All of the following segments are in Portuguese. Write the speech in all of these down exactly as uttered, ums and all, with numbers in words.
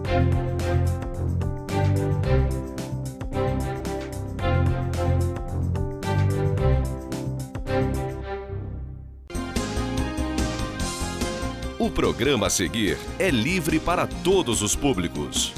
O programa a seguir é livre para todos os públicos.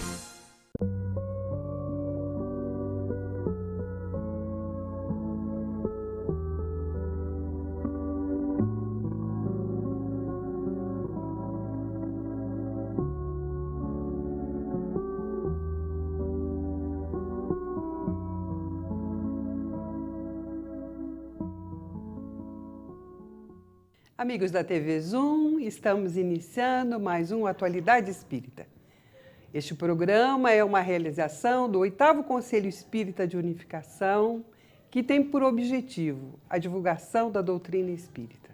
Amigos da T V Zoom, estamos iniciando mais um Atualidade Espírita. Este programa é uma realização do oitavo Conselho Espírita de Unificação, que tem por objetivo a divulgação da doutrina espírita.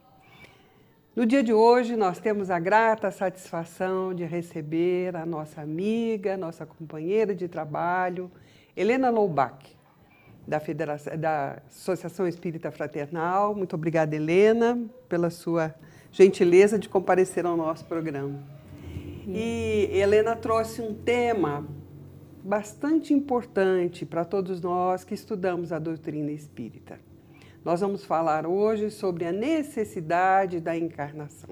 No dia de hoje, nós temos a grata satisfação de receber a nossa amiga, nossa companheira de trabalho, Helena Loubach, Da, Federação, da Associação Espírita Fraternal. Muito obrigada, Helena, pela sua gentileza de comparecer ao nosso programa. E Helena trouxe um tema bastante importante para todos nós que estudamos a doutrina espírita. Nós vamos falar hoje sobre a necessidade da encarnação.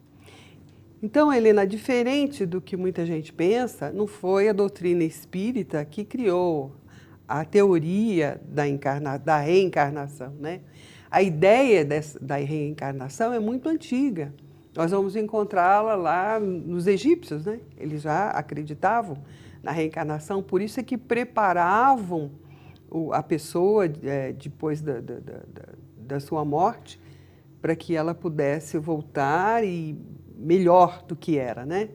Então, Helena, diferente do que muita gente pensa, não foi a doutrina espírita que criou a teoria da, encarna, da reencarnação, né? A ideia dessa, da reencarnação é muito antiga. Nós vamos encontrá-la lá nos egípcios, né? Eles já acreditavam na reencarnação, por isso é que preparavam o, a pessoa é, depois da, da, da, da sua morte para que ela pudesse voltar e melhor do que era, né?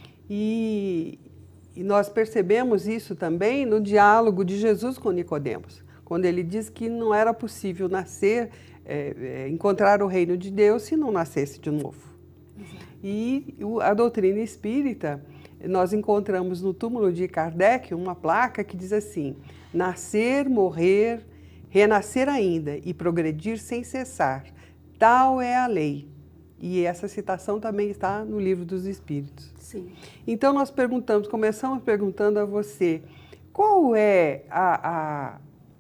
E E nós percebemos isso também no diálogo de Jesus com Nicodemos, quando ele diz que não era possível nascer, é, é, encontrar o reino de Deus se não nascesse de novo. Exato. E a doutrina espírita, nós encontramos no túmulo de Kardec uma placa que diz assim: nascer, morrer, renascer ainda e progredir sem cessar, tal é a lei. E essa citação também está no Livro dos Espíritos. Sim. Então, nós perguntamos, começamos perguntando a você, qual é a, a,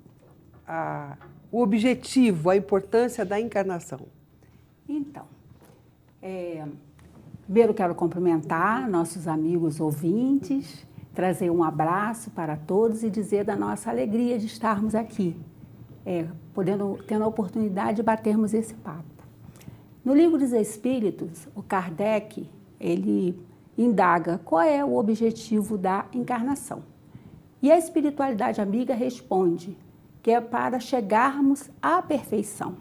a, o objetivo, a importância da encarnação? Então, é, primeiro quero cumprimentar nossos amigos ouvintes, trazer um abraço para todos e dizer da nossa alegria de estarmos aqui, é, podendo, tendo a oportunidade de batermos esse papo. No Livro dos Espíritos, o Kardec, ele indaga qual é o objetivo da encarnação. E a espiritualidade amiga responde que é para chegarmos à perfeição.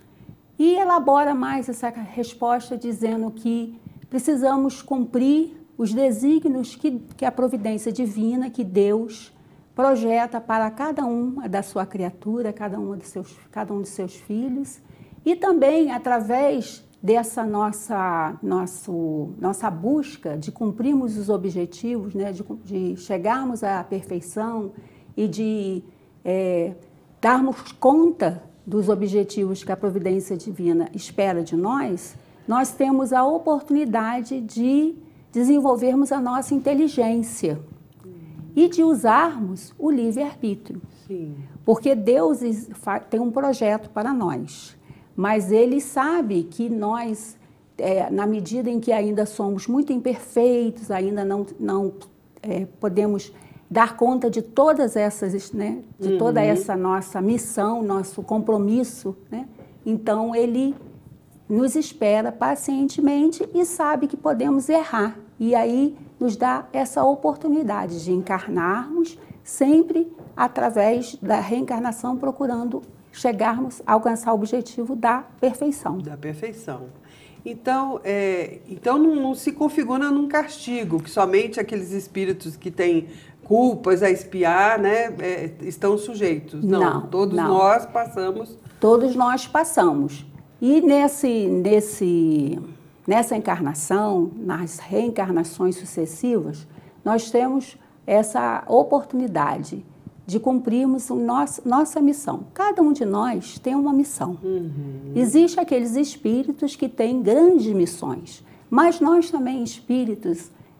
E elabora mais essa resposta dizendo que precisamos cumprir os desígnios que, que a providência divina, que Deus projeta para cada uma da sua criatura, cada, uma de seus, cada um de seus filhos, e também, através dessa nossa, nosso, nossa busca de cumprirmos os objetivos, né, de, de chegarmos à perfeição e de é, darmos conta dos objetivos que a providência divina espera de nós, nós temos a oportunidade de desenvolvermos a nossa inteligência e de usarmos o livre-arbítrio. Sim. Porque Deus tem um projeto para nós. Mas Ele sabe que nós, é, na medida em que ainda somos muito imperfeitos, ainda não, não é, podemos dar conta de todas essas, né, de uhum. toda essa nossa missão, nosso compromisso, né? Então Ele nos espera pacientemente e sabe que podemos errar. E aí nos dá essa oportunidade de encarnarmos sempre através da reencarnação, procurando chegarmos a alcançar o objetivo da perfeição. Da perfeição. Então, é, então não, não se configura num castigo, que somente aqueles espíritos que têm culpas a expiar, né, é, estão sujeitos. Não, não todos não. nós passamos. Todos nós passamos. E nesse, nesse, nessa encarnação, nas reencarnações sucessivas, nós temos essa oportunidade de cumprirmos o nosso, nossa missão. Cada um de nós tem uma missão. Uhum. Existem aqueles espíritos que têm grandes missões, mas nós também, espíritos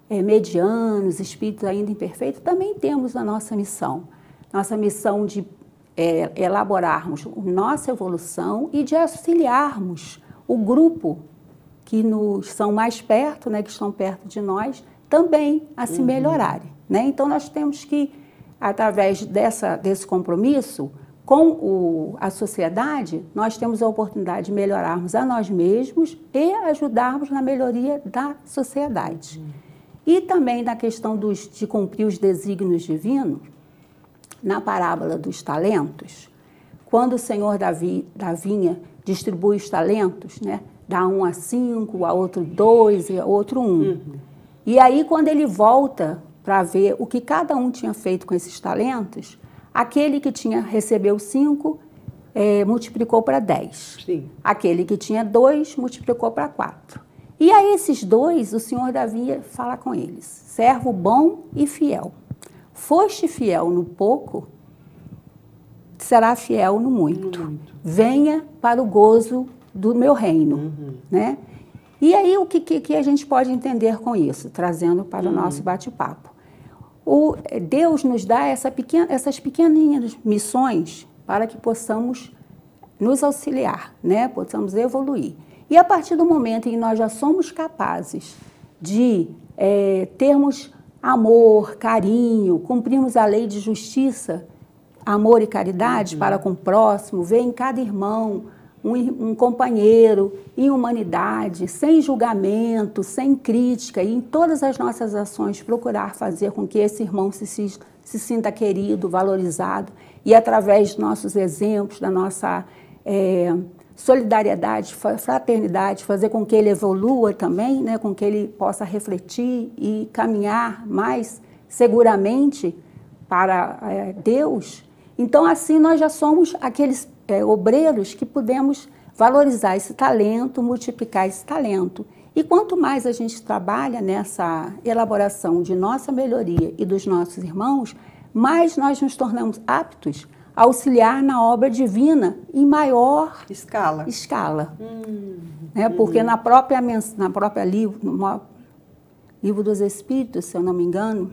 é, medianos, espíritos ainda imperfeitos, também temos a nossa missão. Nossa missão de é, elaborarmos a nossa evolução e de auxiliarmos o grupo que nos são mais perto, né, que estão perto de nós, também a se uhum. melhorarem. Né? Então, nós temos que, através dessa, desse compromisso com o, a sociedade, nós temos a oportunidade de melhorarmos a nós mesmos e ajudarmos na melhoria da sociedade. Uhum. E também na questão dos, de cumprir os desígnios divinos, na parábola dos talentos, quando o Senhor da, vi, da vinha distribui os talentos, né, dá um a cinco, a outro dois e a outro um. Uhum. E aí, quando ele volta para ver o que cada um tinha feito com esses talentos, aquele que tinha recebeu cinco, é, multiplicou para dez. Sim. Aquele que tinha dois, multiplicou para quatro. E a esses dois, o Senhor da vinha fala com eles: servo bom e fiel. Foste fiel no pouco, será fiel no muito. muito. Venha para o gozo do meu reino. Uhum. Né? E aí, o que, que, que a gente pode entender com isso? Trazendo para uhum. o nosso bate-papo. O, Deus nos dá essa pequena, essas pequenas missões para que possamos nos auxiliar, né? Possamos evoluir. E a partir do momento em que nós já somos capazes de é, termos amor, carinho, cumprirmos a lei de justiça, amor e caridade uhum. para com o próximo, ver em cada irmão um, um companheiro, em humanidade, sem julgamento, sem crítica, e em todas as nossas ações procurar fazer com que esse irmão se, se, se sinta querido, valorizado, e através dos nossos exemplos, da nossa é, solidariedade, fraternidade, fazer com que ele evolua também, né, com que ele possa refletir e caminhar mais seguramente para é, Deus. Então, assim, nós já somos aqueles é, obreiros que podemos valorizar esse talento, multiplicar esse talento. E quanto mais a gente trabalha nessa elaboração de nossa melhoria e dos nossos irmãos, mais nós nos tornamos aptos a auxiliar na obra divina em maior escala. escala. Hum, né? Porque hum. na própria, na própria livro, no livro dos Espíritos, se eu não me engano,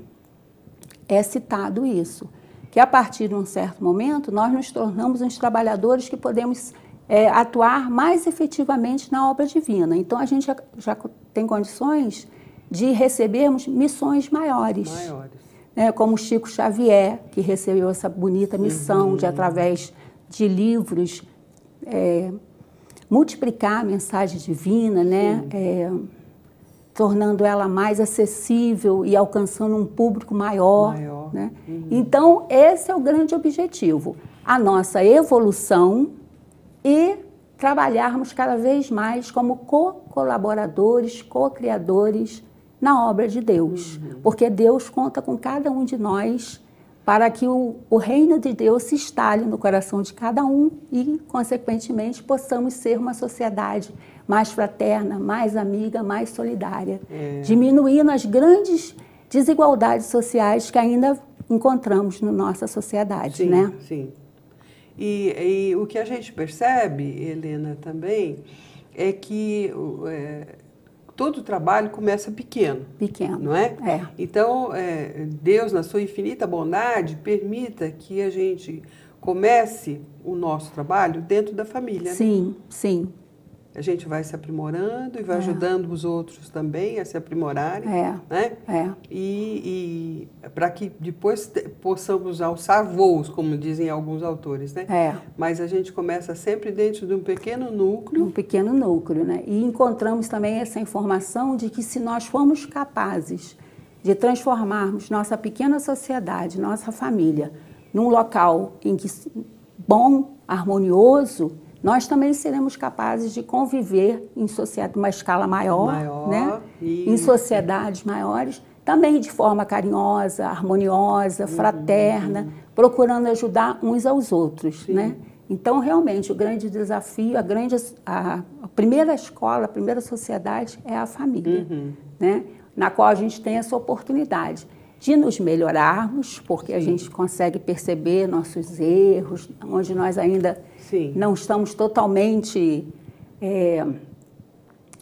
é citado isso, que a partir de um certo momento nós nos tornamos uns trabalhadores que podemos é, atuar mais efetivamente na obra divina. Então a gente já, já tem condições de recebermos missões maiores. Maiores. Né, como Chico Xavier, que recebeu essa bonita missão uhum. de, através de livros, é, multiplicar a mensagem divina, né, é, tornando ela mais acessível e alcançando um público maior. maior. Né? Uhum. Então, esse é o grande objetivo, a nossa evolução e trabalharmos cada vez mais como co-colaboradores, co-criadores na obra de Deus, uhum. porque Deus conta com cada um de nós para que o, o reino de Deus se instale no coração de cada um e, consequentemente, possamos ser uma sociedade mais fraterna, mais amiga, mais solidária, é. diminuindo as grandes desigualdades sociais que ainda encontramos na nossa sociedade. Sim, né? sim. E, e o que a gente percebe, Helena, também, é que... É, todo trabalho começa pequeno. Pequeno. Não é? É. Então, é, Deus, na sua infinita bondade, permita que a gente comece o nosso trabalho dentro da família. Sim, né? sim. A gente vai se aprimorando e vai é. ajudando os outros também a se aprimorarem. É. Né? É. E, e para que depois te, possamos alçar voos, como dizem alguns autores. Né? É. Mas a gente começa sempre dentro de um pequeno núcleo. Um pequeno núcleo, né? E encontramos também essa informação de que se nós formos capazes de transformarmos nossa pequena sociedade, nossa família, num local em que bom, harmonioso, nós também seremos capazes de conviver em sociedade, uma escala maior, maior né? em sociedades maiores, também de forma carinhosa, harmoniosa, uhum, fraterna, uhum. procurando ajudar uns aos outros. Né? Então, realmente, o grande desafio, a, grande, a, a primeira escola, a primeira sociedade é a família, uhum. né? na qual a gente tem essa oportunidade de nos melhorarmos, porque Sim. a gente consegue perceber nossos erros, onde nós ainda Sim. não estamos totalmente é,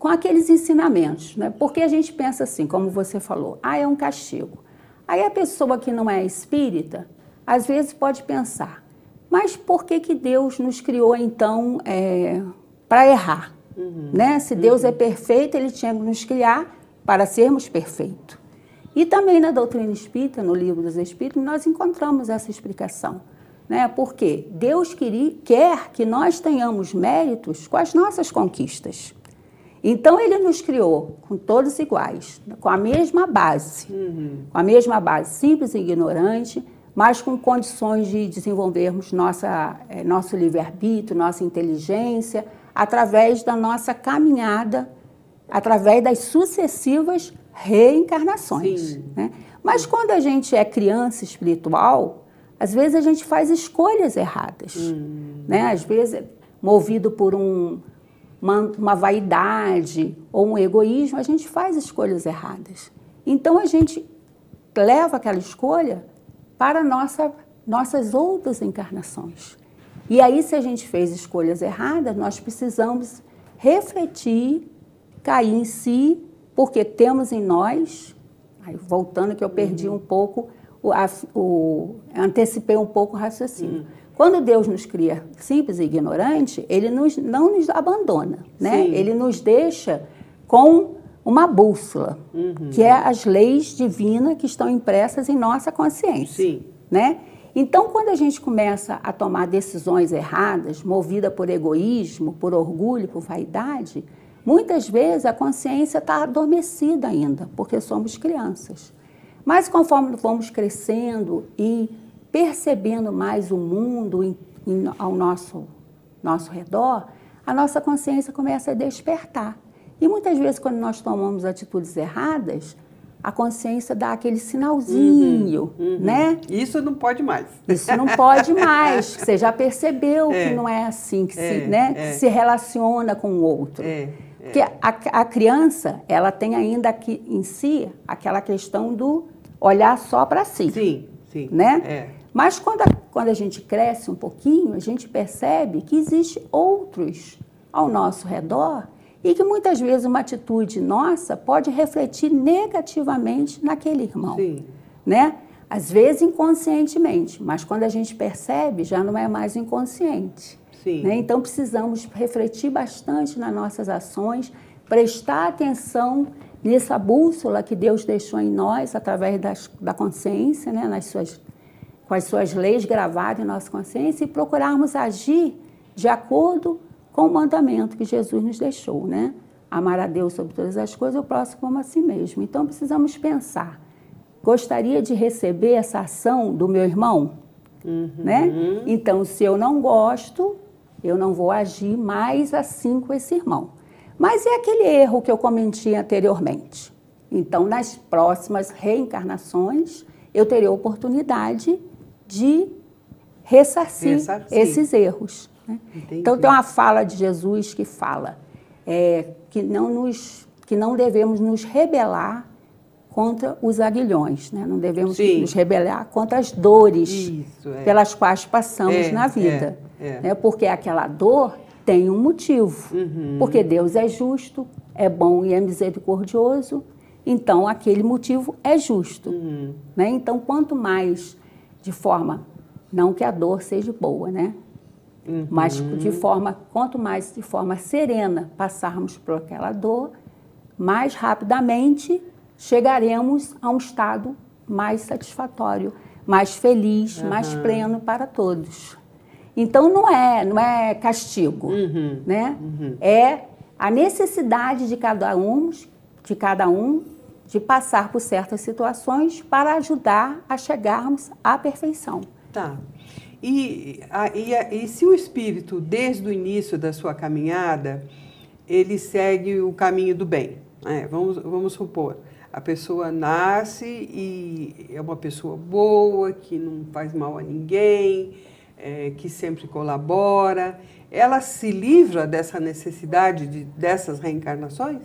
com aqueles ensinamentos, né? Porque a gente pensa assim, como você falou, ah, é um castigo. Aí a pessoa que não é espírita, às vezes pode pensar, mas por que que Deus nos criou, então, é, para errar? Uhum, né? Se Deus uhum. é perfeito, Ele tinha que nos criar para sermos perfeitos. E também na doutrina espírita, no livro dos Espíritos, nós encontramos essa explicação. Né? Porque Deus queria, quer que nós tenhamos méritos com as nossas conquistas. Então, Ele nos criou com todos iguais, com a mesma base, uhum. com a mesma base, simples e ignorante, mas com condições de desenvolvermos nossa, é, nosso livre-arbítrio, nossa inteligência, através da nossa caminhada, através das sucessivas reencarnações. Né? Mas quando a gente é criança espiritual, às vezes a gente faz escolhas erradas. Hum. Né? Às vezes, movido por um, uma, uma vaidade ou um egoísmo, a gente faz escolhas erradas. Então a gente leva aquela escolha para nossa, nossas outras encarnações. E aí, se a gente fez escolhas erradas, nós precisamos refletir, cair em si, porque temos em nós, aí voltando que eu perdi um pouco, o, a, o, antecipei um pouco o raciocínio. Uhum. Quando Deus nos cria simples e ignorante, Ele nos, não nos abandona, né? Ele nos deixa com uma bússola, uhum. que é as leis divinas que estão impressas em nossa consciência. Sim. Né? Então, quando a gente começa a tomar decisões erradas, movida por egoísmo, por orgulho, por vaidade, muitas vezes a consciência está adormecida ainda, porque somos crianças. Mas conforme vamos crescendo e percebendo mais o mundo em, em, ao nosso, nosso redor, a nossa consciência começa a despertar. E muitas vezes, quando nós tomamos atitudes erradas, a consciência dá aquele sinalzinho, uhum, uhum. né? Isso não pode mais. Isso não pode mais. Você já percebeu é. que não é assim que, é, se, né? é. que se relaciona com o outro. É, é. Porque a, a criança, ela tem ainda aqui em si aquela questão do olhar só para si. Sim, sim. Né? É. Mas quando a, quando a gente cresce um pouquinho, a gente percebe que existem outros ao nosso redor e que muitas vezes uma atitude nossa pode refletir negativamente naquele irmão. Sim. Né? Às vezes inconscientemente, mas quando a gente percebe, já não é mais inconsciente. Sim. Né? Então precisamos refletir bastante nas nossas ações, prestar atenção nessa bússola que Deus deixou em nós através das, da consciência, né? Nas suas, com as suas leis gravadas em nossa consciência e procurarmos agir de acordo com o mandamento que Jesus nos deixou, né? Amar a Deus sobre todas as coisas, o próximo como a si mesmo. Então, precisamos pensar, gostaria de receber essa ação do meu irmão? Uhum. Né? Então, se eu não gosto, eu não vou agir mais assim com esse irmão. Mas é aquele erro que eu cometi anteriormente. Então, nas próximas reencarnações, eu terei a oportunidade de ressarcir, ressarcir. esses erros. Né? Então, tem uma fala de Jesus que fala é, que, não nos, que não devemos nos rebelar contra os aguilhões, né? Não devemos Sim. nos rebelar contra as dores Isso, é. pelas quais passamos é, na vida. É, é. Né? Porque aquela dor tem um motivo. Uhum. Porque Deus é justo, é bom e é misericordioso, então aquele motivo é justo. Uhum. Né? Então, quanto mais de forma, não que a dor seja boa, né? Uhum. Mas de forma, quanto mais de forma serena passarmos por aquela dor, mais rapidamente chegaremos a um estado mais satisfatório, mais feliz, uhum. mais pleno para todos. Então não é, não é castigo, uhum. né? Uhum. É a necessidade de cada um, de cada um de passar por certas situações para ajudar a chegarmos à perfeição. Tá. E, a, e, a, e se o espírito, desde o início da sua caminhada, ele segue o caminho do bem, né? Vamos, vamos supor, a pessoa nasce e é uma pessoa boa, que não faz mal a ninguém, é, que sempre colabora, ela se livra dessa necessidade de, dessas reencarnações?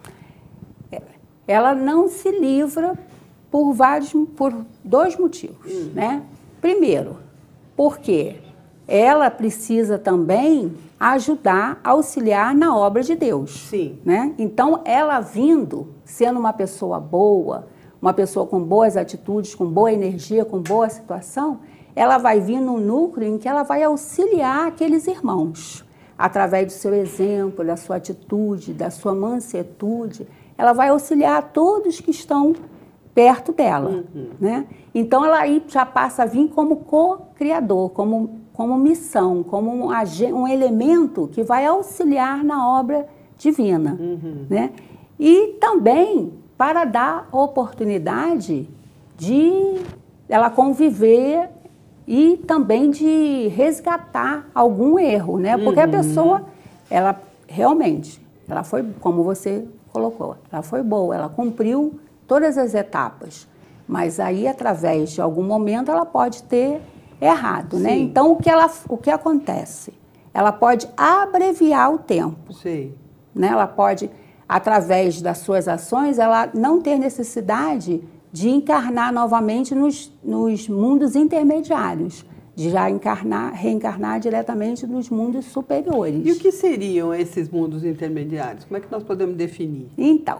Ela não se livra por vários, por dois motivos, hum. né? Primeiro, porque ela precisa também ajudar, auxiliar na obra de Deus. Sim. Né? Então, ela vindo, sendo uma pessoa boa, uma pessoa com boas atitudes, com boa energia, com boa situação, ela vai vir num núcleo em que ela vai auxiliar aqueles irmãos. Através do seu exemplo, da sua atitude, da sua mansetude, ela vai auxiliar todos que estão perto dela. Uhum. Né? Então, ela aí já passa a vir como co-criador, como, como missão, como um, um elemento que vai auxiliar na obra divina. Uhum. Né? E também para dar oportunidade de ela conviver e também de resgatar algum erro, né? Porque uhum. a pessoa, ela realmente, ela foi, como você colocou, ela foi boa, ela cumpriu todas as etapas, mas aí, através de algum momento, ela pode ter errado, né? Então, o que, ela, o que acontece? Ela pode abreviar o tempo. Sim. Né? Ela pode, através das suas ações, ela não ter necessidade de encarnar novamente nos, nos mundos intermediários, de já encarnar, reencarnar diretamente nos mundos superiores. E o que seriam esses mundos intermediários? Como é que nós podemos definir? Então,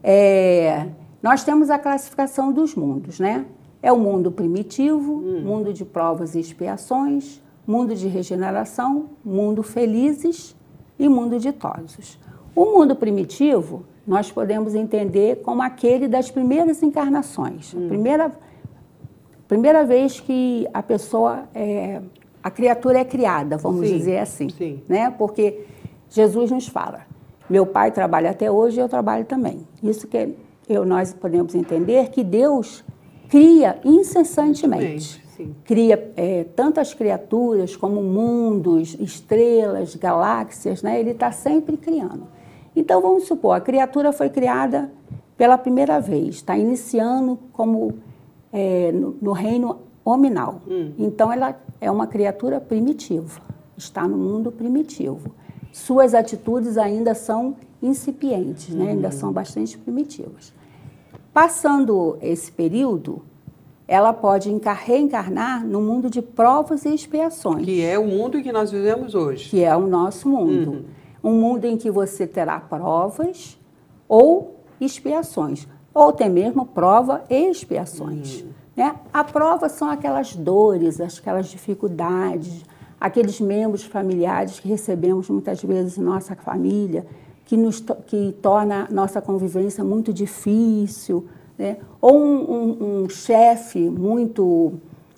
é, nós temos a classificação dos mundos, né? É o mundo primitivo, hum. mundo de provas e expiações, mundo de regeneração, mundo felizes e mundo ditosos. O mundo primitivo, nós podemos entender como aquele das primeiras encarnações. Hum. A primeira, primeira vez que a pessoa, é, a criatura é criada, vamos sim, dizer assim. Sim. Né? Porque Jesus nos fala, meu pai trabalha até hoje e eu trabalho também. Isso que eu, nós podemos entender que Deus cria incessantemente. Sim. Cria é, tantas criaturas como mundos, estrelas, galáxias, né? Ele está sempre criando. Então, vamos supor, a criatura foi criada pela primeira vez, está iniciando como é, no, no reino hominal. Hum. Então, ela é uma criatura primitiva, está no mundo primitivo. Suas atitudes ainda são incipientes, né? Hum. Ainda são bastante primitivas. Passando esse período, ela pode reencarnar no mundo de provas e expiações. Que é o mundo em que nós vivemos hoje. Que é o nosso mundo. Uhum. Um mundo em que você terá provas ou expiações, ou até mesmo prova e expiações. Uhum. Né? A prova são aquelas dores, aquelas dificuldades, aqueles membros familiares que recebemos muitas vezes em nossa família, que, nos, que torna nossa convivência muito difícil, né? Ou um, um, um chefe muito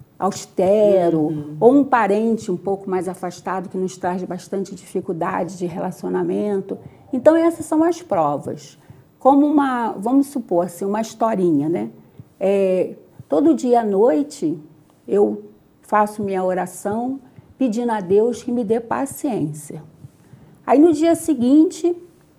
austero, uhum. ou um parente um pouco mais afastado que nos traz bastante dificuldade de relacionamento. Então, essas são as provas. Como uma, vamos supor assim, uma historinha, né? É, todo dia à noite eu faço minha oração pedindo a Deus que me dê paciência. Aí no dia seguinte,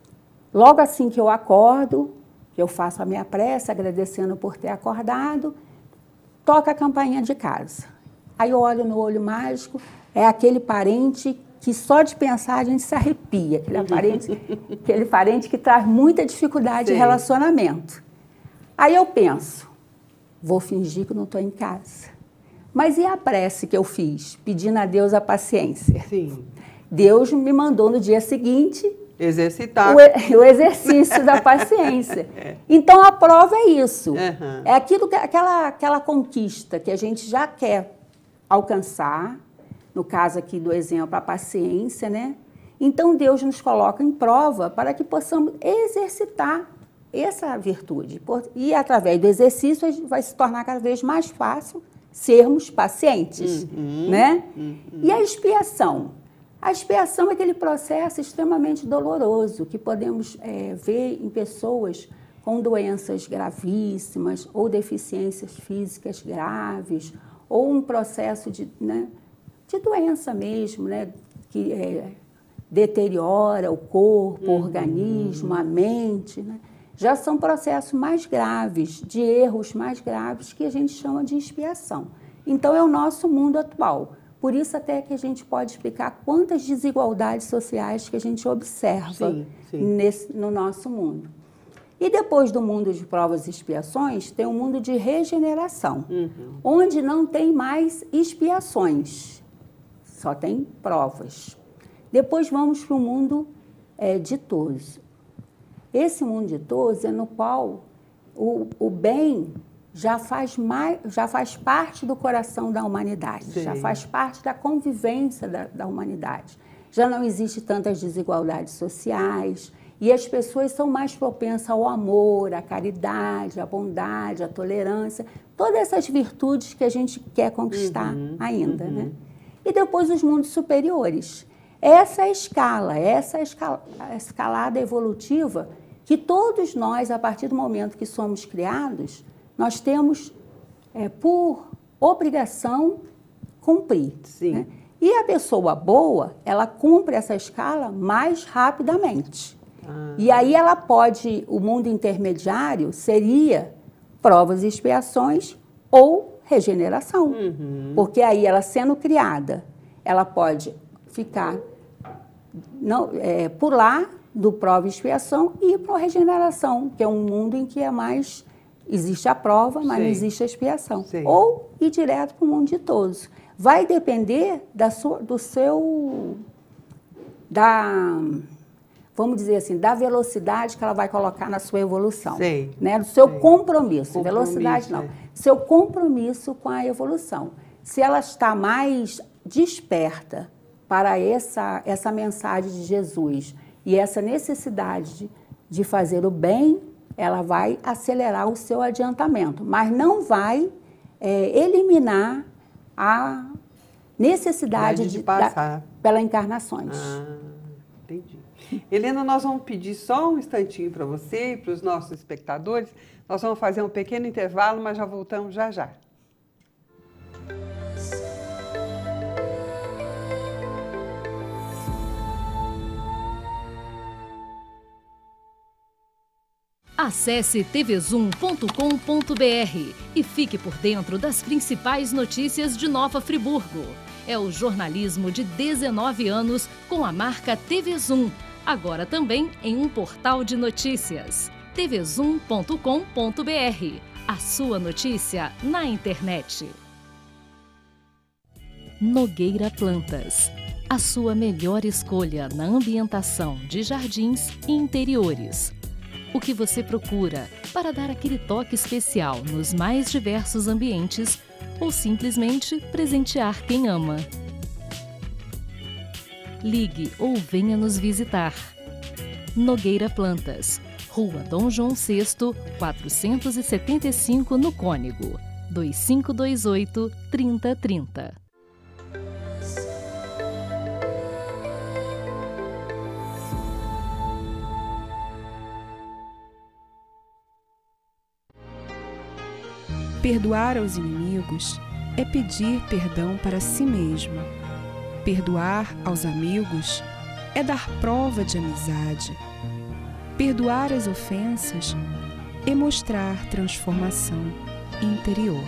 logo assim que eu acordo, que eu faço a minha prece, agradecendo por ter acordado, toca a campainha de casa. Aí eu olho no olho mágico, é aquele parente que só de pensar a gente se arrepia. Aquele parente, aquele parente que traz muita dificuldade Sim. de relacionamento. Aí eu penso, vou fingir que não estou em casa. Mas e a prece que eu fiz, pedindo a Deus a paciência? Sim. Deus me mandou no dia seguinte exercitar o, o exercício da paciência. É. Então, a prova é isso. Uhum. É aquilo que, aquela, aquela conquista que a gente já quer alcançar, no caso aqui do exemplo, a paciência, né? Então, Deus nos coloca em prova para que possamos exercitar essa virtude. E, através do exercício, vai se tornar cada vez mais fácil sermos pacientes, uhum. né? Uhum. E a expiação? A expiação é aquele processo extremamente doloroso que podemos é, ver em pessoas com doenças gravíssimas ou deficiências físicas graves ou um processo de, né, de doença mesmo, né, que é, deteriora o corpo, o uhum. organismo, a mente. Né? Já são processos mais graves, de erros mais graves que a gente chama de expiação. Então, é o nosso mundo atual. Por isso até que a gente pode explicar quantas desigualdades sociais que a gente observa sim, sim. Nesse, no nosso mundo. E depois do mundo de provas e expiações, tem um mundo de regeneração, uhum. onde não tem mais expiações. só tem provas. Depois vamos para o mundo é, ditoso. Esse mundo ditoso é no qual o, o bem já faz, mais, já faz parte do coração da humanidade, Sim. já faz parte da convivência da, da humanidade. Já não existe tantas desigualdades sociais e as pessoas são mais propensas ao amor, à caridade, à bondade, à tolerância, todas essas virtudes que a gente quer conquistar uhum, ainda. Uhum. Né? E depois os mundos superiores. Essa é a escala, essa é a, escala, a escalada evolutiva que todos nós, a partir do momento que somos criados, nós temos é, por obrigação cumprir. Sim. Né? E a pessoa boa, ela cumpre essa escala mais rapidamente. Ah. E aí ela pode, o mundo intermediário seria provas e expiações ou regeneração. Uhum. Porque aí ela sendo criada, ela pode ficar, não, é, pular do prova e expiação e ir para a regeneração, que é um mundo em que é mais, existe a prova, mas Sim. não existe a expiação. Sim. Ou ir direto para o mundo ditoso. Vai depender da sua, do seu, da, vamos dizer assim, da velocidade que ela vai colocar na sua evolução. Sim. Né? Do seu Sim. compromisso. compromisso. Velocidade não. É. Seu compromisso com a evolução. Se ela está mais desperta para essa, essa mensagem de Jesus e essa necessidade de, de fazer o bem, ela vai acelerar o seu adiantamento, mas não vai é, eliminar a necessidade de, de passar da, pela encarnações. Ah, entendi. Helena, nós vamos pedir só um instantinho para você e para os nossos espectadores. Nós vamos fazer um pequeno intervalo, mas já voltamos já já. Acesse t v zoom ponto com ponto b r e fique por dentro das principais notícias de Nova Friburgo. É o jornalismo de dezenove anos com a marca T V Zoom, agora também em um portal de notícias. t v zoom ponto com ponto b r. A sua notícia na internet. Nogueira Plantas. A sua melhor escolha na ambientação de jardins e interiores. O que você procura para dar aquele toque especial nos mais diversos ambientes ou simplesmente presentear quem ama. Ligue ou venha nos visitar. Nogueira Plantas, Rua Dom João sexto, quatrocentos e setenta e cinco, no Cônego, dois cinco dois oito, trinta trinta. Perdoar aos inimigos é pedir perdão para si mesmo. Perdoar aos amigos é dar prova de amizade. Perdoar as ofensas é mostrar transformação interior.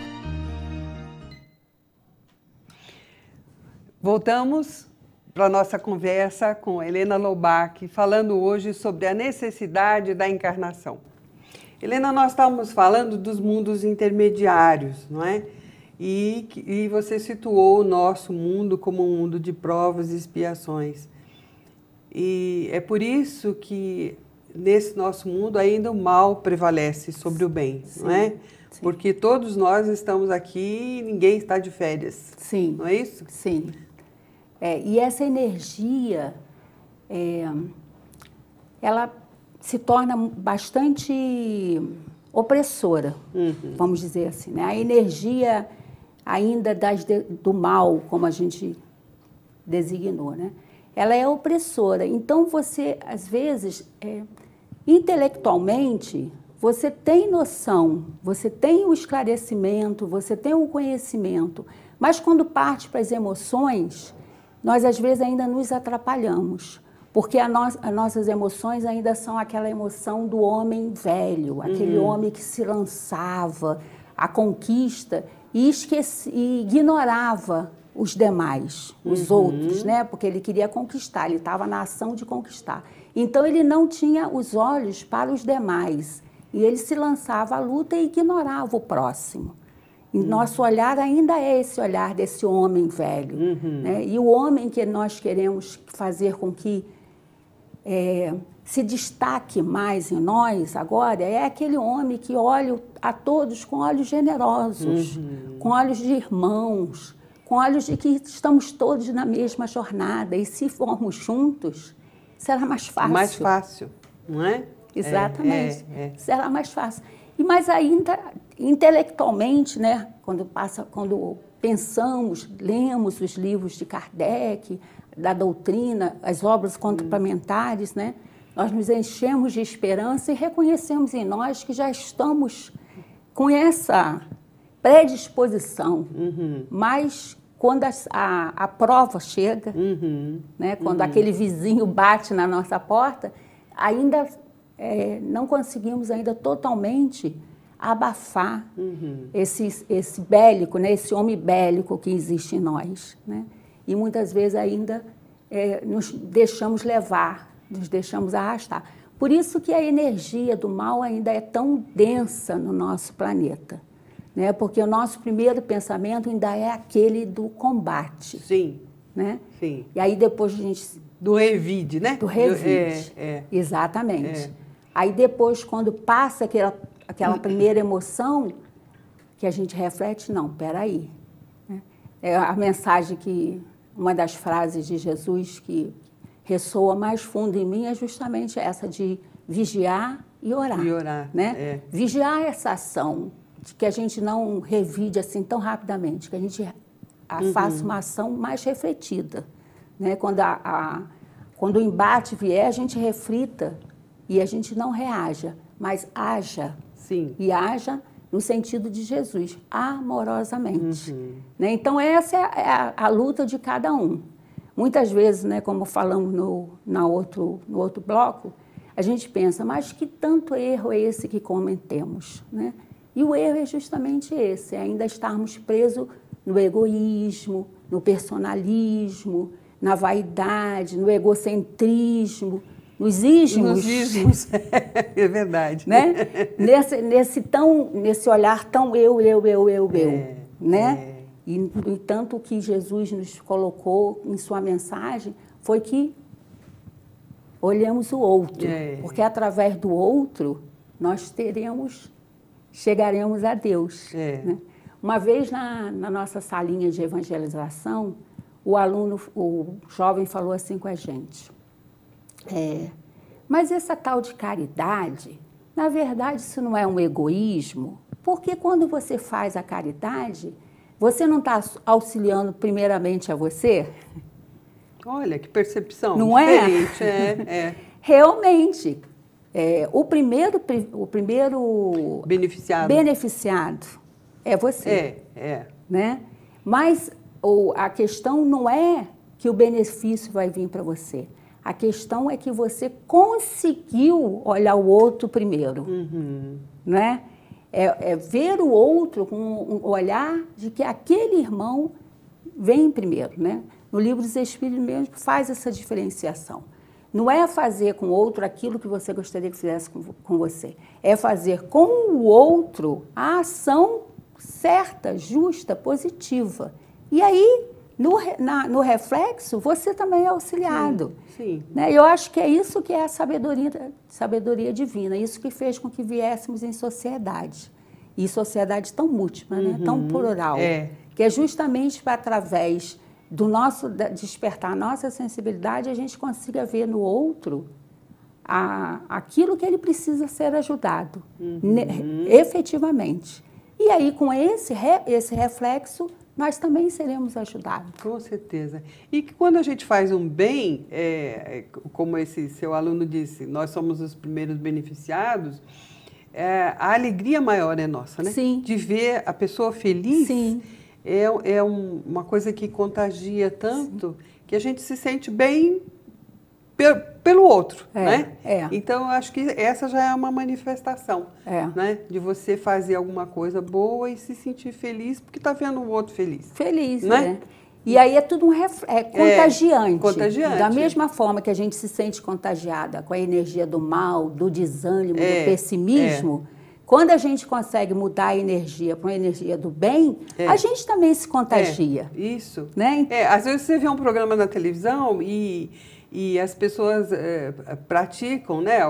Voltamos para a nossa conversa com Helena Loubach, falando hoje sobre a necessidade da encarnação. Helena, nós estávamos falando dos mundos intermediários, não é? E, e você situou o nosso mundo como um mundo de provas e expiações. E é por isso que nesse nosso mundo ainda o mal prevalece sobre o bem, sim, não é? Sim. Porque todos nós estamos aqui e ninguém está de férias. Sim. Não é isso? Sim. É, e essa energia, é, ela se torna bastante opressora, uhum. vamos dizer assim, né? A energia ainda das de, do mal, como a gente designou, né? Ela é opressora. Então, você, às vezes, é, intelectualmente, você tem noção, você tem o esclarecimento, você tem o conhecimento, mas quando parte para as emoções, nós, às vezes, ainda nos atrapalhamos. Porque a no, as nossas emoções ainda são aquela emoção do homem velho, aquele uhum. homem que se lançava à conquista e, esqueci, e ignorava os demais, os uhum. outros, né? Porque ele queria conquistar, ele estava na ação de conquistar. Então, ele não tinha os olhos para os demais e ele se lançava à luta e ignorava o próximo. E uhum. nosso olhar ainda é esse olhar desse homem velho. Uhum. Né? E o homem que nós queremos fazer com que é, se destaque mais em nós agora é aquele homem que olha a todos com olhos generosos, uhum. com olhos de irmãos, com olhos de que estamos todos na mesma jornada. E se formos juntos, será mais fácil. Mais fácil, não é? Exatamente. É, é, é. Será mais fácil. E mais ainda, intelectualmente, né? Quando, passa, quando pensamos, lemos os livros de Kardec, da doutrina, as obras complementares, né? Nós nos enchemos de esperança e reconhecemos em nós que já estamos com essa predisposição. Uhum. Mas quando a, a, a prova chega, uhum. né? Quando uhum. aquele vizinho bate na nossa porta, ainda é, não conseguimos ainda totalmente abafar uhum. esse, esse bélico, né? Esse homem bélico que existe em nós. Né? E muitas vezes ainda é, nos deixamos levar, nos deixamos arrastar. Por isso que a energia do mal ainda é tão densa no nosso planeta. Né? Porque o nosso primeiro pensamento ainda é aquele do combate. Sim. Né? Sim. E aí depois a gente... Do revide, né? Do revide. É, é. Exatamente. É. Aí depois, quando passa aquela, aquela primeira emoção, que a gente reflete, não, peraí. É a mensagem que, uma das frases de Jesus que ressoa mais fundo em mim é justamente essa de vigiar e orar. E orar, né? É. Vigiar essa ação, de que a gente não revide assim tão rapidamente, que a gente uhum. faça uma ação mais refletida. Né? Quando, a, a, quando o embate vier, a gente reflita e a gente não reaja, mas haja. Sim. E haja no sentido de Jesus, amorosamente. Uhum. Né? Então, essa é a, a luta de cada um. Muitas vezes, né, como falamos no, na outro, no outro bloco, a gente pensa, mas que tanto erro é esse que cometemos? Né? E o erro é justamente esse, é ainda estarmos presos no egoísmo, no personalismo, na vaidade, no egocentrismo, nos ismos. Nos ismos, é verdade. Né? Nesse, nesse, tão, nesse olhar tão eu, eu, eu, eu, eu. É, né? É. E, no entanto, o que Jesus nos colocou em sua mensagem foi que olhemos o outro. É. Porque através do outro, nós teremos, chegaremos a Deus. É. Né? Uma vez na, na nossa salinha de evangelização, o aluno, o jovem falou assim com a gente, é, mas essa tal de caridade, na verdade isso não é um egoísmo, porque quando você faz a caridade, você não está auxiliando primeiramente a você? Olha, que percepção não diferente. É? É, é. Realmente, é, o, primeiro, o primeiro beneficiado. beneficiado é você. É, é. Né? Mas ou, a questão não é que o benefício vai vir para você. A questão é que você conseguiu olhar o outro primeiro. Uhum. Né? É, é ver o outro com um olhar de que aquele irmão vem primeiro. Né? No Livro dos Espíritos mesmo faz essa diferenciação. Não é fazer com o outro aquilo que você gostaria que fizesse com, com você. É fazer com o outro a ação certa, justa, positiva. E aí, no, na, no reflexo, você também é auxiliado. Sim, sim. Né? Eu acho que é isso que é a sabedoria, sabedoria divina, isso que fez com que viéssemos em sociedade. E sociedade tão múltipla, uhum, né? Tão plural. É. Que é justamente para, através do nosso despertar a nossa sensibilidade, a gente consiga ver no outro a, aquilo que ele precisa ser ajudado, uhum, ne, efetivamente. E aí, com esse, esse reflexo, nós também seremos ajudados. Com certeza. E que quando a gente faz um bem, é, como esse seu aluno disse, nós somos os primeiros beneficiados, é, a alegria maior é nossa, né? Sim. De ver a pessoa feliz. Sim. É, é um, uma coisa que contagia tanto, sim, que a gente se sente bem pe, pelo outro, é, né? É. Então, eu acho que essa já é uma manifestação, é, né? De você fazer alguma coisa boa e se sentir feliz porque está vendo o outro feliz. Feliz, né? É. E aí é tudo um ref... é contagiante. É, contagiante. Da mesma forma que a gente se sente contagiada com a energia do mal, do desânimo, é, do pessimismo, é. quando a gente consegue mudar a energia para uma energia do bem, é. a gente também se contagia. É, isso. Né? É, às vezes você vê um programa na televisão e, e as pessoas é, praticam, né,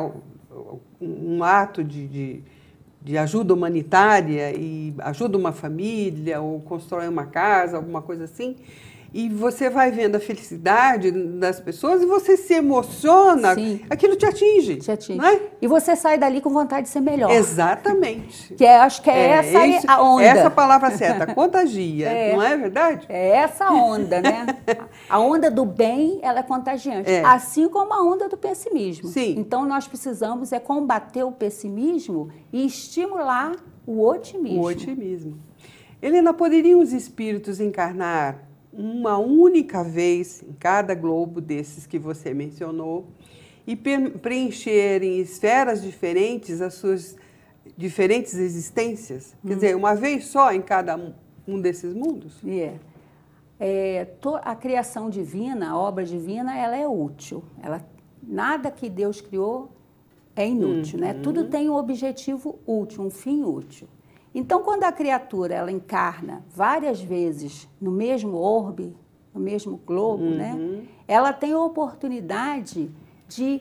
um ato de, de, de ajuda humanitária e ajuda uma família ou constrói uma casa, alguma coisa assim. E você vai vendo a felicidade das pessoas e você se emociona, Sim. aquilo te atinge. Te atinge. Não é? E você sai dali com vontade de ser melhor. Exatamente. Que é, acho que é, é essa isso, a onda. Essa palavra certa, contagia, é, não é verdade? É essa onda, né? A onda do bem, ela é contagiante. É. Assim como a onda do pessimismo. Sim. Então, nós precisamos é combater o pessimismo e estimular o otimismo. O otimismo. Helena, poderiam os espíritos encarnar uma única vez em cada globo desses que você mencionou e preencher em esferas diferentes as suas diferentes existências? Quer hum. dizer, uma vez só em cada um, um desses mundos? Yeah. É, a criação divina, a obra divina, ela é útil. Ela, nada que Deus criou é inútil, uhum. né? Tudo tem um objetivo útil, um fim útil. Então, quando a criatura ela encarna várias vezes no mesmo orbe, no mesmo globo, uhum. né, ela tem a oportunidade de,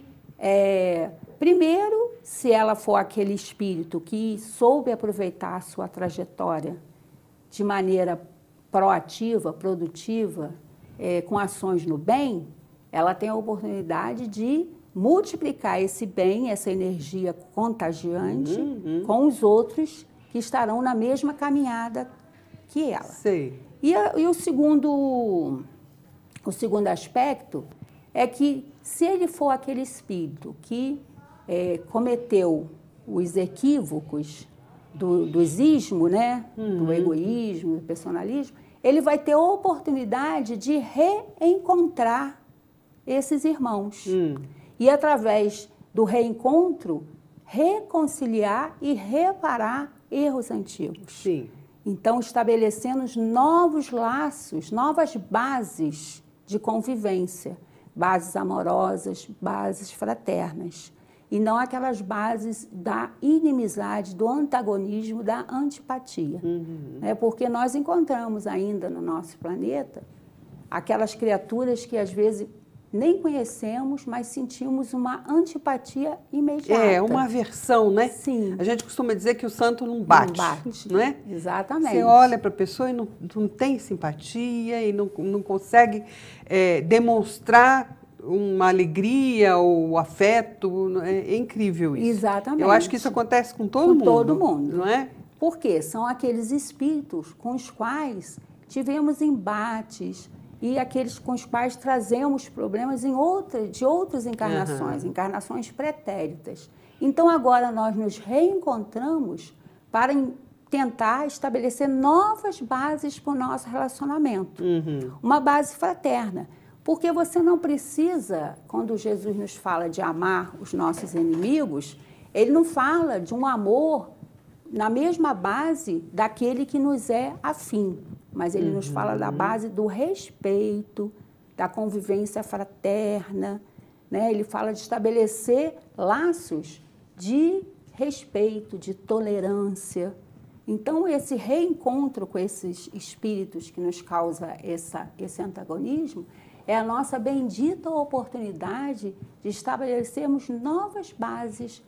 é, primeiro, se ela for aquele espírito que soube aproveitar a sua trajetória de maneira proativa, produtiva, é, com ações no bem, ela tem a oportunidade de multiplicar esse bem, essa energia contagiante, uhum. com os outros que estarão na mesma caminhada que ela. Sei. E, a, e o, segundo, o segundo aspecto é que, se ele for aquele espírito que é, cometeu os equívocos do, do ismo, né? Uhum. do egoísmo, do personalismo, ele vai ter a oportunidade de reencontrar esses irmãos. Uhum. E, através do reencontro, reconciliar e reparar erros antigos. Sim. Então, estabelecendo novos laços, novas bases de convivência, bases amorosas, bases fraternas, e não aquelas bases da inimizade, do antagonismo, da antipatia. Uhum. É porque nós encontramos ainda no nosso planeta aquelas criaturas que, às vezes, nem conhecemos, mas sentimos uma antipatia imediata. É, uma aversão, né? Sim. A gente costuma dizer que o santo não bate, não bate. Não é? Exatamente. Você olha para a pessoa e não, não tem simpatia e não, não consegue é, demonstrar uma alegria ou afeto. É, é incrível isso. Exatamente. Eu acho que isso acontece com todo com mundo. Com todo mundo. Não é? Porque são aqueles espíritos com os quais tivemos embates, e aqueles com os quais trazemos problemas em outra, de outras encarnações, uhum. encarnações pretéritas. Então, agora nós nos reencontramos para tentar estabelecer novas bases para o nosso relacionamento. Uhum. Uma base fraterna. Porque você não precisa, quando Jesus nos fala de amar os nossos inimigos, ele não fala de um amor na mesma base daquele que nos é afim. Mas ele uhum. nos fala da base do respeito, da convivência fraterna, né? Ele fala de estabelecer laços de respeito, de tolerância. Então, esse reencontro com esses espíritos que nos causa essa, esse antagonismo é a nossa bendita oportunidade de estabelecermos novas bases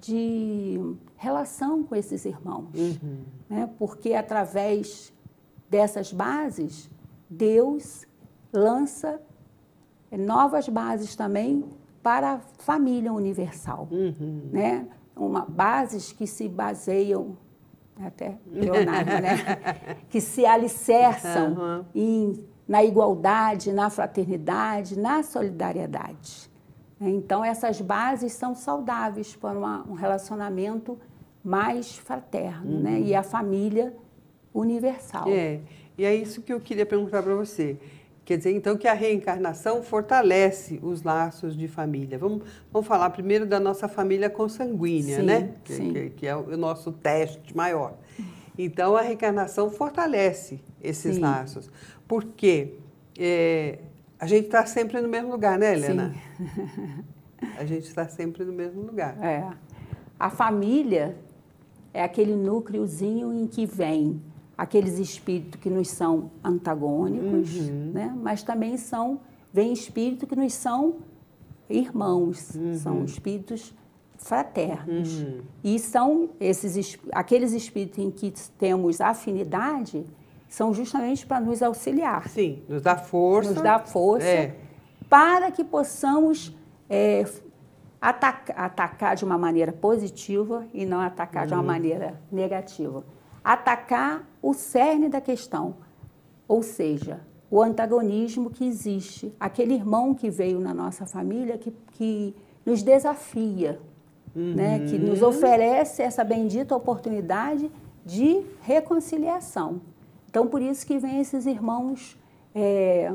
de relação com esses irmãos. Uhum. Né? Porque, através dessas bases, Deus lança novas bases também para a família universal. Uhum. Né? Uma, bases que se baseiam, até Leonardo, né? que se alicerçam uhum. em, na igualdade, na fraternidade, na solidariedade. Então, essas bases são saudáveis para uma, um relacionamento mais fraterno, uhum. né? E a família universal. É, e é isso que eu queria perguntar para você. Quer dizer, então, que a reencarnação fortalece os laços de família. Vamos, vamos falar primeiro da nossa família consanguínea, sim, né? Que, sim. Que, que é o nosso teste maior. Então, a reencarnação fortalece esses sim. laços. Porque é, a gente está sempre no mesmo lugar, né, Helena? Sim. A gente está sempre no mesmo lugar. É. A família, é aquele núcleozinho em que vem aqueles espíritos que nos são antagônicos, uhum. né? Mas também são, vem espíritos que nos são irmãos, uhum. são espíritos fraternos. Uhum. E são esses, aqueles espíritos em que temos afinidade, são justamente para nos auxiliar. Sim, nos dá força. Nos dá força é. para que possamos é, atacar, atacar de uma maneira positiva e não atacar uhum. de uma maneira negativa. Atacar o cerne da questão, ou seja, o antagonismo que existe, aquele irmão que veio na nossa família que, que nos desafia, uhum. né? Que nos oferece essa bendita oportunidade de reconciliação. Então, por isso que vem esses irmãos é,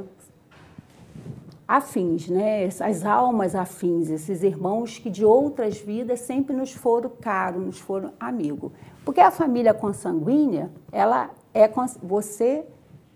afins, né? Essas almas afins, esses irmãos que de outras vidas sempre nos foram caros, nos foram amigos. Porque a família consanguínea, ela é, você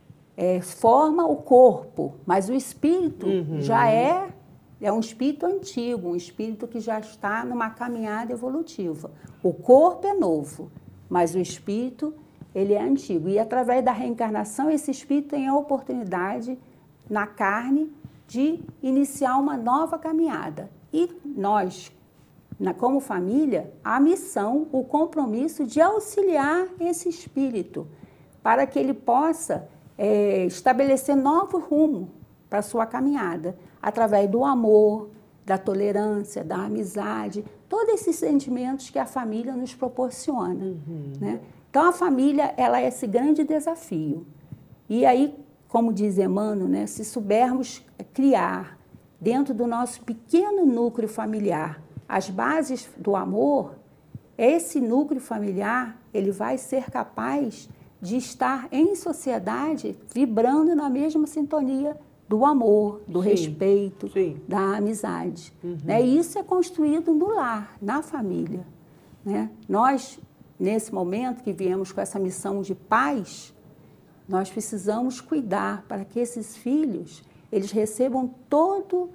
é, forma o corpo, mas o espírito uhum. já é, é um espírito antigo, um espírito que já está numa caminhada evolutiva. O corpo é novo, mas o espírito, ele é antigo. E através da reencarnação, esse espírito tem a oportunidade, na carne, de iniciar uma nova caminhada. E nós, na, como família, a missão, o compromisso de auxiliar esse espírito para que ele possa é, estabelecer novo rumo para a sua caminhada, através do amor, da tolerância, da amizade, todos esses sentimentos que a família nos proporciona. Uhum. Né? Então, a família, ela é esse grande desafio. E aí, como diz Emmanuel, né, se soubermos criar dentro do nosso pequeno núcleo familiar as bases do amor, esse núcleo familiar, ele vai ser capaz de estar em sociedade vibrando na mesma sintonia do amor, do sim, respeito, sim. da amizade. Uhum. Né? E isso é construído no lar, na família. Né? Nós, nesse momento que viemos com essa missão de paz, nós precisamos cuidar para que esses filhos eles recebam todo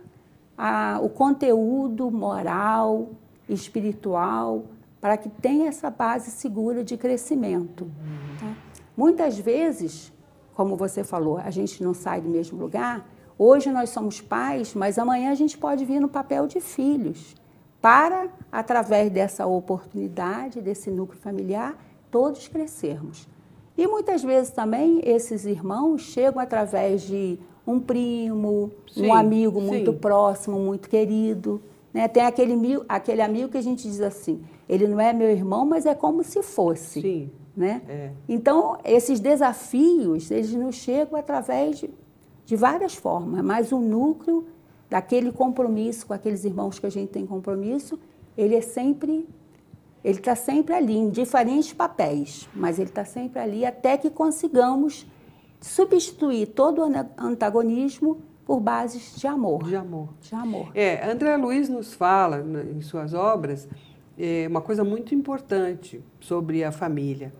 a, o conteúdo moral, espiritual, para que tenha essa base segura de crescimento. Uhum. Tá? Muitas vezes, como você falou, a gente não sai do mesmo lugar. Hoje nós somos pais, mas amanhã a gente pode vir no papel de filhos, para, através dessa oportunidade, desse núcleo familiar, todos crescermos. E muitas vezes também esses irmãos chegam através de um primo, sim, um amigo muito sim. próximo, muito querido. Né? Tem aquele, aquele amigo que a gente diz assim, ele não é meu irmão, mas é como se fosse. Sim. Né? É. Então, esses desafios, eles nos chegam através de, de várias formas, mas o núcleo daquele compromisso com aqueles irmãos que a gente tem compromisso, ele é sempre, ele está sempre ali, em diferentes papéis, mas ele está sempre ali até que consigamos substituir todo o antagonismo por bases de amor. De amor. De amor. É, André Luiz nos fala, em suas obras, é, uma coisa muito importante sobre a família,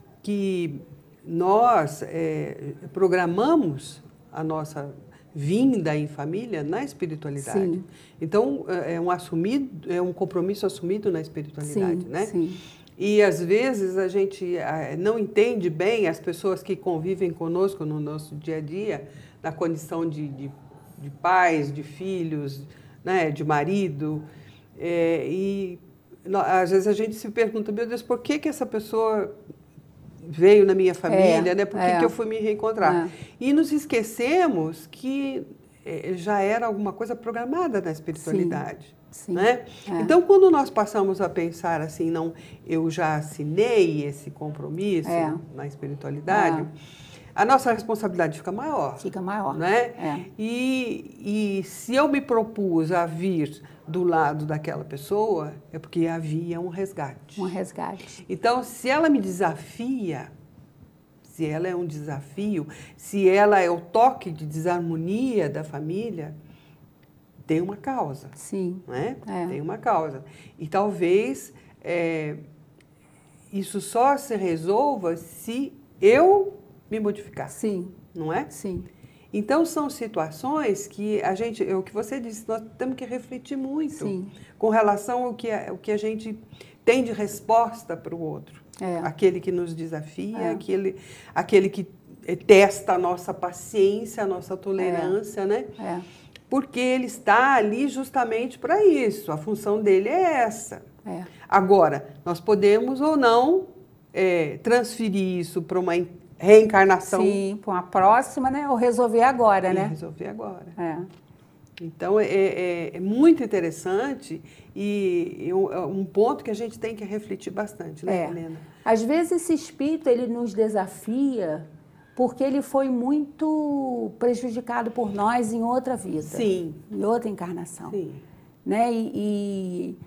que nós é, programamos a nossa vinda em família na espiritualidade. Sim. Então, é um, assumido, é um compromisso assumido na espiritualidade, sim, né? Sim. E, às vezes, a gente não entende bem as pessoas que convivem conosco no nosso dia a dia, na condição de, de, de pais, de filhos, né, de marido. É, e, às vezes, a gente se pergunta, meu Deus, por que, que essa pessoa veio na minha família, é, né? Por que, é. que eu fui me reencontrar? É. E nos esquecemos que já era alguma coisa programada na espiritualidade. Sim, sim. Né? É. Então, quando nós passamos a pensar assim, não, eu já assinei esse compromisso é. na espiritualidade, é. a nossa responsabilidade fica maior. Fica maior. Né? É. E, e se eu me propus a vir do lado daquela pessoa, é porque havia um resgate. Um resgate. Então, se ela me desafia, se ela é um desafio, se ela é o toque de desarmonia da família, tem uma causa. Sim. Né? É. Tem uma causa. E talvez é, isso só se resolva se eu me modificar. Sim. Não é? Sim. Então, são situações que a gente, é o que você disse, nós temos que refletir muito. Sim. Com relação ao que, a, ao que a gente tem de resposta para o outro. É. Aquele que nos desafia, É. aquele, aquele que testa a nossa paciência, a nossa tolerância, é. né? É. Porque ele está ali justamente para isso, a função dele é essa. É. Agora, nós podemos ou não é, transferir isso para uma reencarnação. Sim, para uma próxima, né? Ou resolver agora, e né? resolver agora. É. Então, é, é, é muito interessante e um ponto que a gente tem que refletir bastante, né, É. Helena? Às vezes esse espírito, ele nos desafia porque ele foi muito prejudicado por nós em outra vida. Sim. Em outra encarnação. Sim. Né? E, e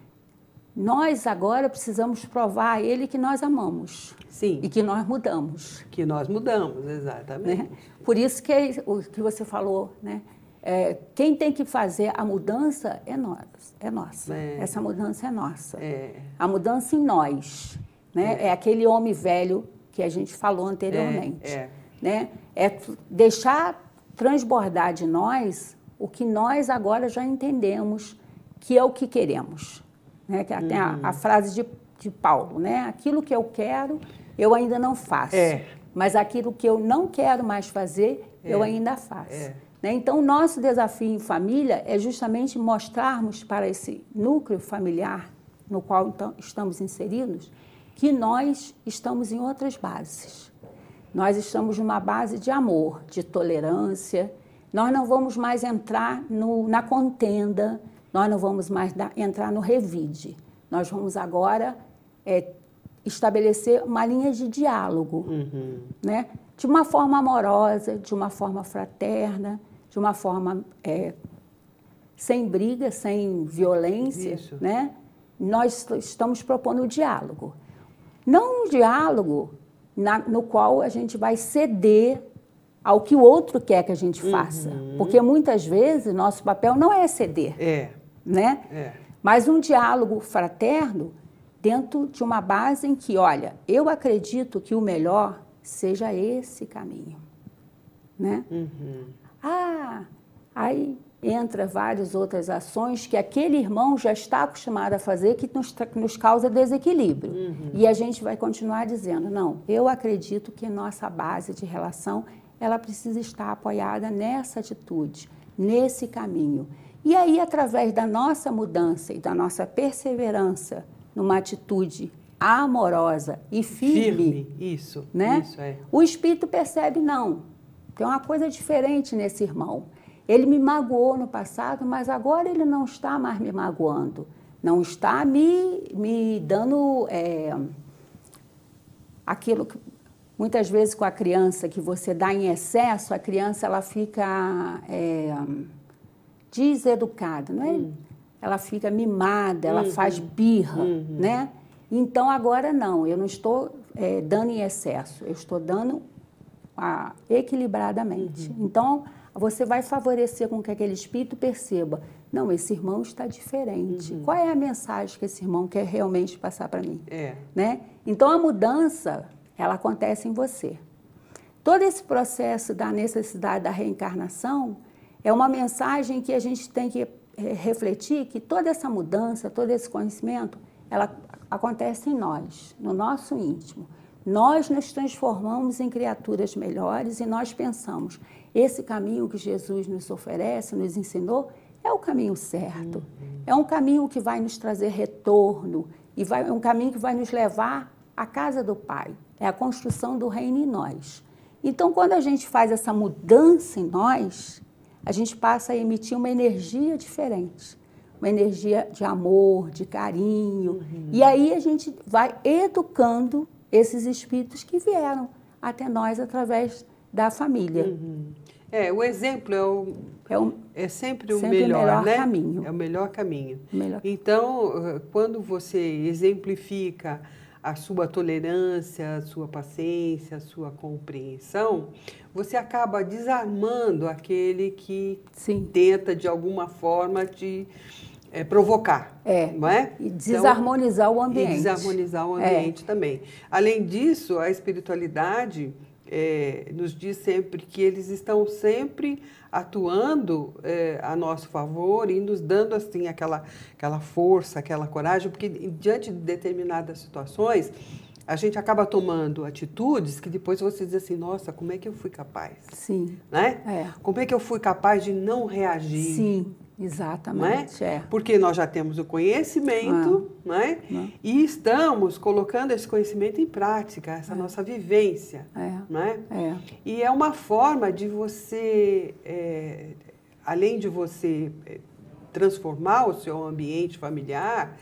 nós agora precisamos provar a ele que nós amamos. Sim. E que nós mudamos. Que nós mudamos, exatamente. Né? Por isso que é o que você falou, né? É, quem tem que fazer a mudança é nós, é nossa. É. Essa mudança é nossa. É. A mudança em nós, né? É. é aquele homem velho que a gente falou anteriormente. É. É. Né? É deixar transbordar de nós o que nós agora já entendemos que é o que queremos. Né? Que tem a, a frase de, de Paulo, né? Aquilo que eu quero, eu ainda não faço. É. Mas aquilo que eu não quero mais fazer, É. eu ainda faço. É. Né? Então, o nosso desafio em família é justamente mostrarmos para esse núcleo familiar no qual então, estamos inseridos que nós estamos em outras bases. Nós estamos numa base de amor, de tolerância. Nós não vamos mais entrar no, na contenda, nós não vamos mais da, entrar no revide. Nós vamos agora é, estabelecer uma linha de diálogo, Uhum. né? De uma forma amorosa, de uma forma fraterna, de uma forma é, sem briga, sem violência. Isso. Né? Nós estamos propondo o diálogo. Não um diálogo na, no qual a gente vai ceder ao que o outro quer que a gente faça. Uhum. Porque muitas vezes nosso papel não é ceder. É. Né? É. Mas um diálogo fraterno dentro de uma base em que, olha, eu acredito que o melhor seja esse caminho. Né? Uhum. Ah, aí entra várias outras ações que aquele irmão já está acostumado a fazer que nos, nos causa desequilíbrio. Uhum. E a gente vai continuar dizendo, não, eu acredito que nossa base de relação ela precisa estar apoiada nessa atitude, nesse caminho. E aí, através da nossa mudança e da nossa perseverança numa atitude amorosa e firme, Firme, isso, né? isso é. O espírito percebe, não, tem uma coisa diferente nesse irmão. Ele me magoou no passado, mas agora ele não está mais me magoando. Não está me, me dando é, aquilo que, muitas vezes com a criança, que você dá em excesso, a criança ela fica é, deseducada, não é? Hum. Ela fica mimada, ela uhum. faz birra, uhum. né? Então, agora não, eu não estou é, dando em excesso, eu estou dando a, equilibradamente. Uhum. Então, você vai favorecer com que aquele espírito perceba, não, esse irmão está diferente. Uhum. Qual é a mensagem que esse irmão quer realmente passar para mim? É. Né? Então, a mudança, ela acontece em você. Todo esse processo da necessidade da reencarnação é uma mensagem que a gente tem que é, refletir que toda essa mudança, todo esse conhecimento, ela acontece em nós, no nosso íntimo. Nós nos transformamos em criaturas melhores e nós pensamos, esse caminho que Jesus nos oferece, nos ensinou, é o caminho certo. Uhum. É um caminho que vai nos trazer retorno e vai, é um caminho que vai nos levar à casa do Pai. É a construção do reino em nós. Então, quando a gente faz essa mudança em nós, a gente passa a emitir uma energia diferente. Uma energia de amor, de carinho. Uhum. E aí a gente vai educando esses espíritos que vieram até nós através da família. Uhum. É, o exemplo é, o, é, o, é sempre o sempre melhor, o melhor né? caminho. É o melhor caminho. Melhor. Então, quando você exemplifica a sua tolerância, a sua paciência, a sua compreensão, você acaba desarmando aquele que Sim. tenta, de alguma forma, te é, provocar. É, não é? E desarmonizar então, o ambiente. E desarmonizar o ambiente é. também. Além disso, a espiritualidade, é, nos diz sempre que eles estão sempre atuando é, a nosso favor e nos dando assim aquela, aquela força, aquela coragem, porque diante de determinadas situações a gente acaba tomando atitudes que depois você diz assim, nossa, como é que eu fui capaz? Sim. Né? É. Como é que eu fui capaz de não reagir? Sim, exatamente. Né? É. Porque nós já temos o conhecimento, ah. né? Ah. E estamos colocando esse conhecimento em prática, essa é. nossa vivência. É. Né? É. E é uma forma de você, é, além de você transformar o seu ambiente familiar,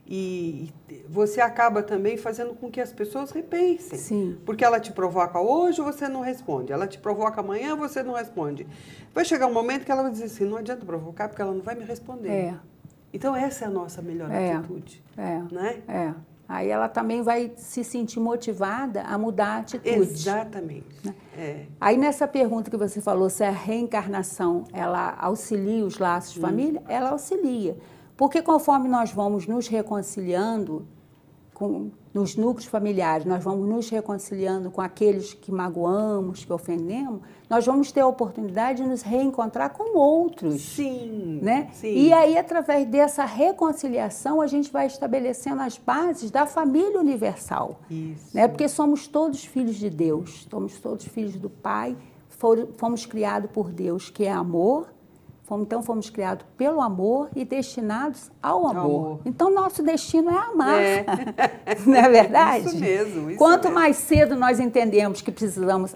e você acaba também fazendo com que as pessoas repensem. Sim. Porque ela te provoca hoje, você não responde. Ela te provoca amanhã, você não responde. Vai chegar um momento que ela vai dizer assim, não adianta provocar, porque ela não vai me responder. É. Então, essa é a nossa melhor é. atitude. É. Né? É. Aí ela também vai se sentir motivada a mudar a atitude. Exatamente. Né? É. Aí, nessa pergunta que você falou, se a reencarnação, ela auxilia os laços de família, hum. ela auxilia. Porque conforme nós vamos nos reconciliando com, nos núcleos familiares, nós vamos nos reconciliando com aqueles que magoamos, que ofendemos, nós vamos ter a oportunidade de nos reencontrar com outros. Sim, né? sim. E aí, através dessa reconciliação, a gente vai estabelecendo as bases da família universal. Isso. Né? Porque somos todos filhos de Deus, somos todos filhos do Pai, fomos criados por Deus, que é amor. Então, fomos criados pelo amor e destinados ao amor. amor. Então, nosso destino é amar. É. Não é verdade? Isso mesmo. Isso Quanto mesmo. mais cedo nós entendemos que precisamos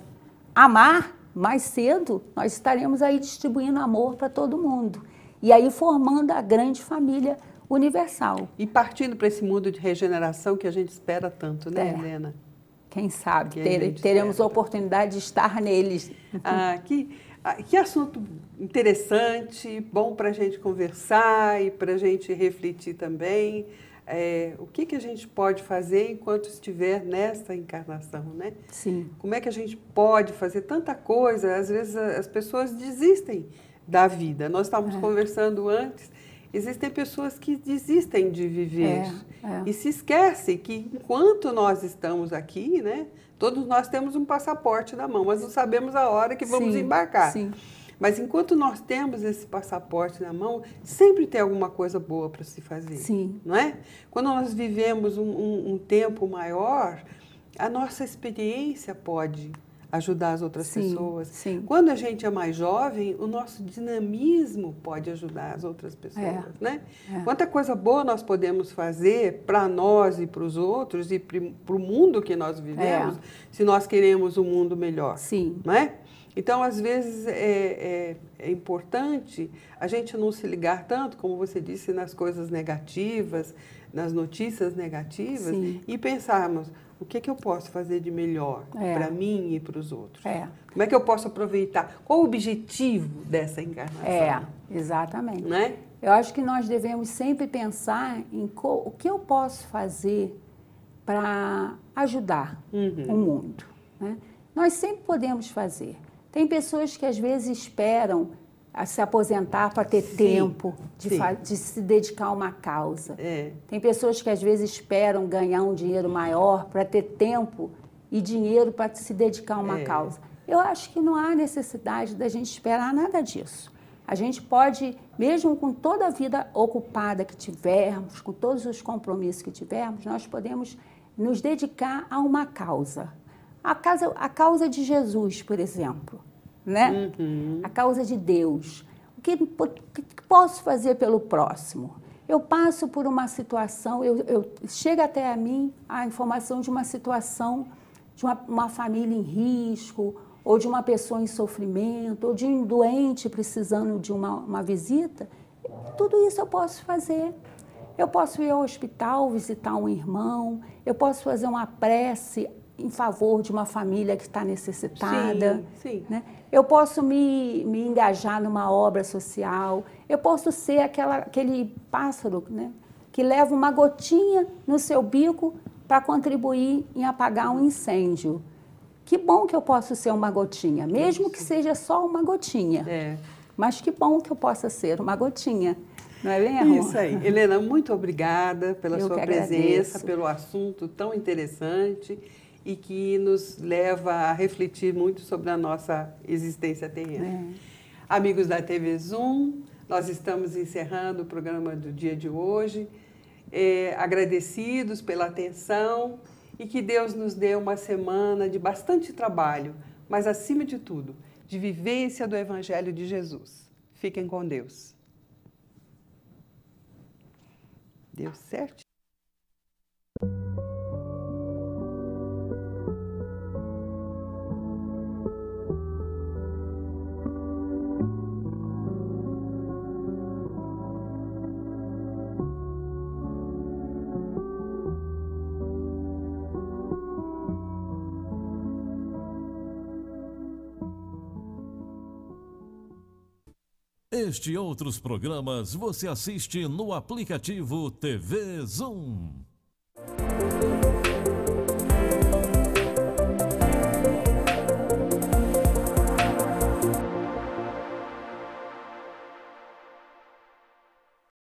amar, mais cedo nós estaremos aí distribuindo amor para todo mundo. E aí formando a grande família universal. E partindo para esse mundo de regeneração que a gente espera tanto, né, é. Helena? Quem sabe, ter, teremos a oportunidade de estar neles. Ah, que... Que assunto interessante, bom para a gente conversar e para a gente refletir também. É, o que, que a gente pode fazer enquanto estiver nessa encarnação, né? Sim. Como é que a gente pode fazer tanta coisa? Às vezes as pessoas desistem da vida. Nós estávamos é. conversando antes, existem pessoas que desistem de viver é, é. e se esquecem que enquanto nós estamos aqui, né? Todos nós temos um passaporte na mão, mas não sabemos a hora que vamos sim, embarcar. Sim. Mas enquanto nós temos esse passaporte na mão, sempre tem alguma coisa boa para se fazer. Sim. Não é? Quando nós vivemos um, um, um tempo maior, a nossa experiência pode ajudar as outras sim, pessoas. Sim. Quando a gente é mais jovem, o nosso dinamismo pode ajudar as outras pessoas. É, né? é. Quanta coisa boa nós podemos fazer para nós e para os outros e para o mundo que nós vivemos, é. se nós queremos um mundo melhor. Sim. Não é? Então, às vezes, é, é, é importante a gente não se ligar tanto, como você disse, nas coisas negativas, nas notícias negativas, sim. e pensarmos, o que, que eu posso fazer de melhor é. para mim e para os outros? É. Como é que eu posso aproveitar? Qual o objetivo dessa encarnação? É, exatamente. Né? Eu acho que nós devemos sempre pensar em o que eu posso fazer para ajudar uhum. o mundo. Né? Nós sempre podemos fazer. Tem pessoas que às vezes esperam a se aposentar para ter sim, tempo de, de se dedicar a uma causa. É. Tem pessoas que às vezes esperam ganhar um dinheiro maior para ter tempo e dinheiro para se dedicar a uma é. causa. Eu acho que não há necessidade da gente esperar nada disso. A gente pode, mesmo com toda a vida ocupada que tivermos, com todos os compromissos que tivermos, nós podemos nos dedicar a uma causa. A causa, a causa de Jesus, por exemplo. Né? Uhum. A causa de Deus. O que, o que posso fazer pelo próximo? Eu passo por uma situação, eu, eu, chega até a mim a informação de uma situação de uma, uma família em risco, ou de uma pessoa em sofrimento, ou de um doente precisando de uma, uma visita. Tudo isso eu posso fazer. Eu posso ir ao hospital, visitar um irmão, eu posso fazer uma prece em favor de uma família que está necessitada. Sim, sim. Né? Eu posso me, me engajar numa obra social, eu posso ser aquela, aquele pássaro, né, que leva uma gotinha no seu bico para contribuir em apagar um incêndio. Que bom que eu posso ser uma gotinha, mesmo que seja só uma gotinha. É. Mas que bom que eu possa ser uma gotinha. Não é mesmo? Isso aí. Helena, muito obrigada pela eu sua presença, pelo assunto tão interessante. e que nos leva a refletir muito sobre a nossa existência terrena. É. Amigos da T V Zoom, nós estamos encerrando o programa do dia de hoje, é, agradecidos pela atenção e que Deus nos dê uma semana de bastante trabalho, mas acima de tudo, de vivência do Evangelho de Jesus. Fiquem com Deus. Deu certo? Este e outros programas você assiste no aplicativo T V Zoom.